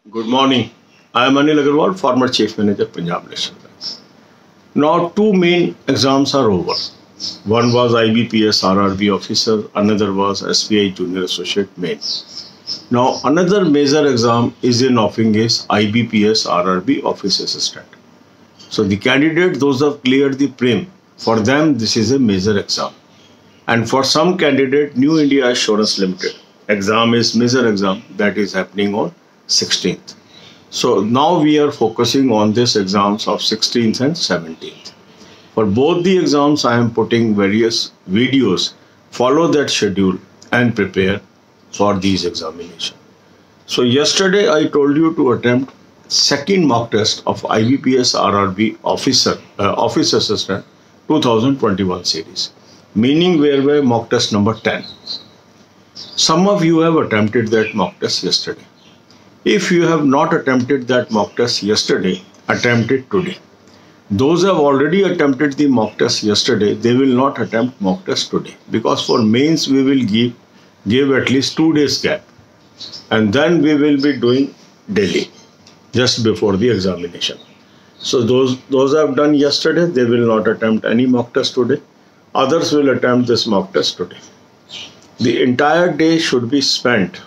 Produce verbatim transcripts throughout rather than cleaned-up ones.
Good morning. I am Anil Agarwal, former Chief Manager, Punjab National Bank. Now, two main exams are over. One was I B P S R R B officer, another was S B I Junior Associate Main. Now, another major exam is in offering is I B P S R R B Office Assistant. So, the candidate, those who have cleared the prelim, for them this is a major exam. And for some candidate, New India Assurance Limited exam is major exam that is happening on sixteenth. So now we are focusing on this exams of sixteenth and seventeenth. For both the exams, I am putting various videos. Follow that schedule and prepare for these examinations. So yesterday I told you to attempt second mock test of I B P S R R B officer uh, office assistant twenty twenty-one series, meaning whereby mock test number ten. Some of you have attempted that mock test yesterday. If you have not attempted that mock test yesterday, attempt it today. Those who have already attempted the mock test yesterday, they will not attempt mock test today, because for mains we will give give at least two days gap, and then we will be doing daily just before the examination. So those those who have done yesterday, they will not attempt any mock test today. Others will attempt this mock test today. The entire day should be spent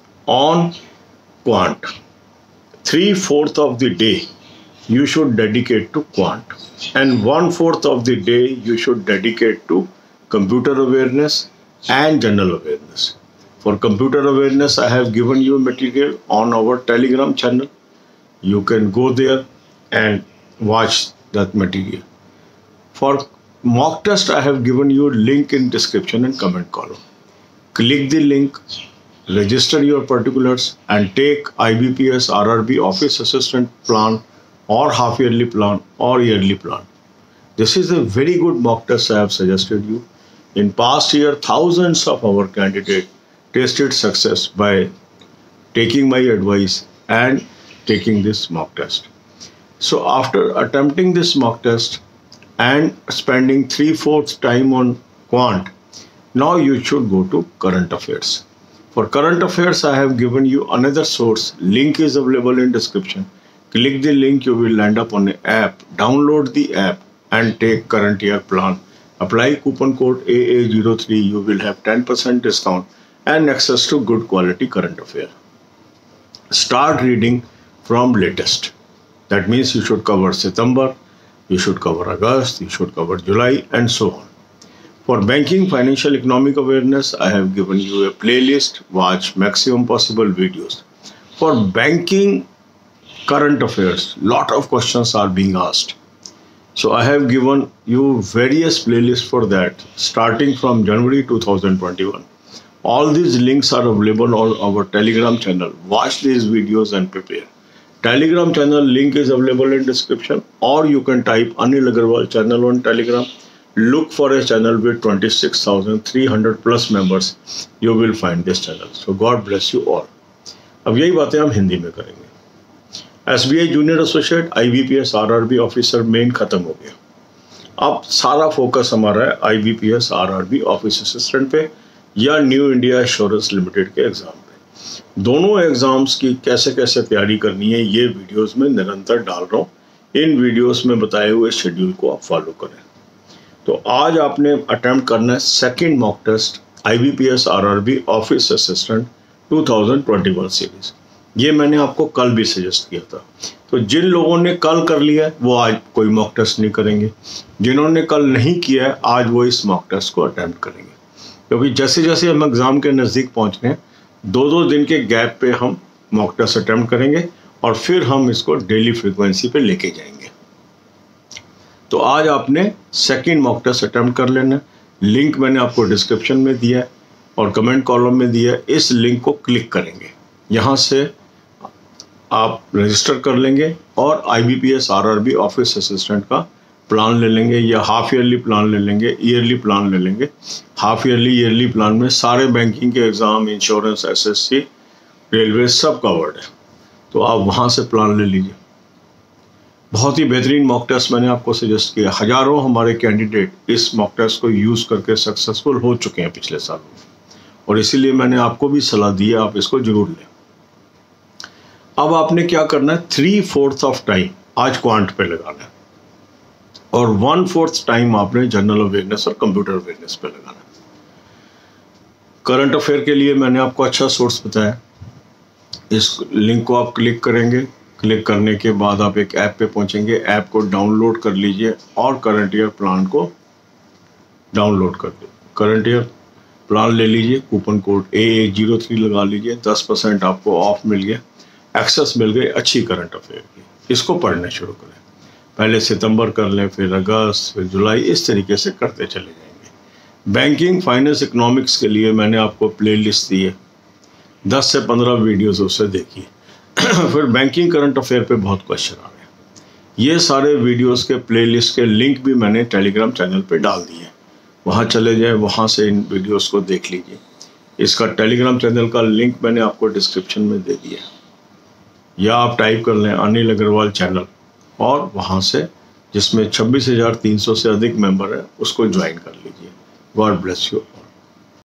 on quant. Three-fourths of the day you should dedicate to quant, and one-fourth of the day you should dedicate to computer awareness and general awareness. For computer awareness, I have given you material on our Telegram channel. You can go there and watch that material. For mock test, I have given you link in description and comment column. Click the link, register your particulars, and take I B P S R R B Office Assistant plan or half yearly plan or yearly plan. This is a very good mock test I have suggested you. In past year, thousands of our candidates tasted success by taking my advice and taking this mock test. So after attempting this mock test and spending three-fourths time on quant, now you should go to current affairs. For current affairs, I have given you another source. Link is available in description. Click the link, you will land up on an app. Download the app and take current year plan. Apply coupon code A A zero three. You will have ten percent discount and access to good quality current affair. Start reading from latest. That means you should cover September, you should cover August, you should cover July, and so on. For banking, financial, economic awareness, I have given you a playlist. Watch maximum possible videos. For banking, current affairs, lot of questions are being asked. So I have given you various playlists for that, starting from January two thousand twenty-one. All these links are available on our Telegram channel. Watch these videos and prepare. Telegram channel link is available in description, or you can type Anil Agarwal channel on Telegram. Look for a channel with twenty-six thousand three hundred plus members. You will find this channel. So God bless you all. अब यही बातें हम हिंदी में करेंगे. S B I junior associate I B P S R R B officer main खत्म हो गया. अब सारा फोकस हमारा है I B P S R R B office assistant पे या न्यू इंडिया एश्योरेंस लिमिटेड के एग्जाम पे. दोनों एग्जाम्स की कैसे कैसे तैयारी करनी है, ये वीडियोस में निरंतर डाल रहा हूँ. इन वीडियोस में बताए हुए शेड्यूल को आप फॉलो करें. तो आज आपने अटेम्प्ट करना है second mock test I B P S R R B office assistant twenty twenty one series. ये मैंने आपको कल भी सजेस्ट किया था. तो जिन लोगों ने कल कर लिया है वो आज कोई मॉक टेस्ट नहीं करेंगे. जिन्होंने कल नहीं किया है आज वो इस मॉक टेस्ट को अटेम्प्ट करेंगे, क्योंकि जैसे जैसे हम एग्जाम के नज़दीक पहुँच रहे हैं, दो दो दिन के गैप पे हम मॉक टेस्ट अटेम्प्ट करेंगे और फिर हम इसको डेली फ्रिक्वेंसी पे लेके जाएंगे. तो आज आपने सेकंड मॉक टेस्ट अटेम्प्ट कर लेना. लिंक मैंने आपको डिस्क्रिप्शन में दिया है और कमेंट कॉलम में दिया है. इस लिंक को क्लिक करेंगे, यहाँ से आप रजिस्टर कर लेंगे और I B P S R R B office assistant का प्लान ले लेंगे, या हाफ ईयरली प्लान ले लेंगे, ईयरली प्लान ले लेंगे. हाफ ईयरली ईयरली प्लान में सारे बैंकिंग के exam, insurance, S S C, railway सब कवर्ड है. तो आप वहाँ से प्लान ले लीजिए. बहुत ही बेहतरीन मॉक टेस्ट मैंने आपको सजेस्ट किया. हजारों हमारे कैंडिडेट इस मॉक टेस्ट को यूज़ करके सक्सेसफुल हो चुके हैं पिछले सालों में, और इसीलिए मैंने आपको भी सलाह दी है आप इसको जरूर लें. अब आपने क्या करना है, थ्री फोर्थ ऑफ टाइम आज क्वांट पे लगाना है और वन फोर्थ टाइम आपने जनरल अवेयरनेस और कंप्यूटर अवेयरनेस पे लगाना है। करंट अफेयर के लिए मैंने आपको अच्छा सोर्स बताया, इस लिंक को आप क्लिक करेंगे, क्लिक करने के बाद आप एक ऐप पे पहुंचेंगे, ऐप को डाउनलोड कर लीजिए और करंट ईयर प्लान को डाउनलोड कर दो। करंट ईयर प्लान ले लीजिए, coupon code A A zero three लगा लीजिए, दस परसेंट आपको ऑफ मिल गया, एक्सेस मिल गई अच्छी करंट अफेयर की। इसको पढ़ने शुरू करें, पहले सितंबर कर लें, फिर अगस्त, फिर जुलाई, इस तरीके से करते चले जाएंगे। बैंकिंग, फाइनेंस, इकोनॉमिक्स के लिए मैंने आपको प्ले लिस्ट दी है, दस से पंद्रह वीडियोस उससे देखिए। फिर बैंकिंग करंट अफेयर पे बहुत क्वेश्चन आ रहे हैं, ये सारे वीडियोस के प्ले लिस्ट के लिंक भी मैंने टेलीग्राम चैनल पे डाल दिए, वहाँ चले जाएं, वहाँ से इन वीडियोस को देख लीजिए। इसका टेलीग्राम चैनल का लिंक मैंने आपको डिस्क्रिप्शन में दे दिया, या आप टाइप कर लें अनिल अग्रवाल चैनल और वहाँ से, जिसमें छब्बीस हज़ार तीन सौ से अधिक मेंबर है, उसको ज्वाइन कर लीजिए। God bless you.